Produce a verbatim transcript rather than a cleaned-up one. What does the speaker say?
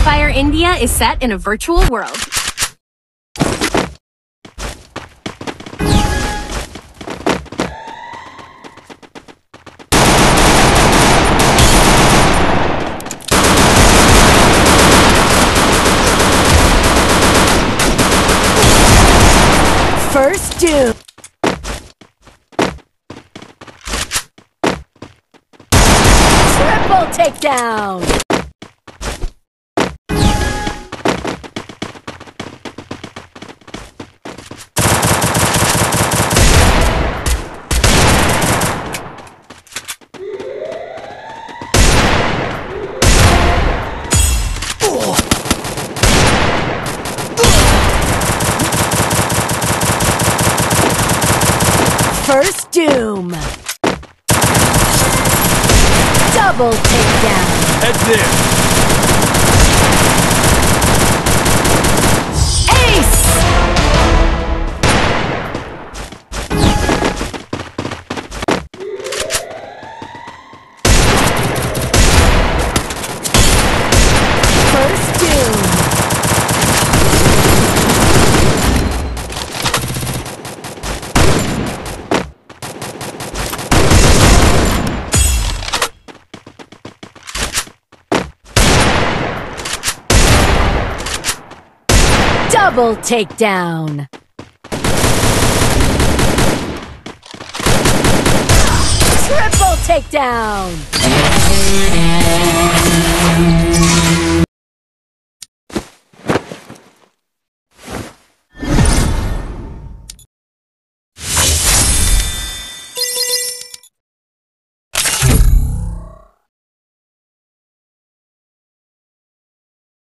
Fire India is set in a virtual world. First doom. Triple takedown. First doom. Double takedown. Heads in. Ace. First doom. Double takedown. Triple takedown.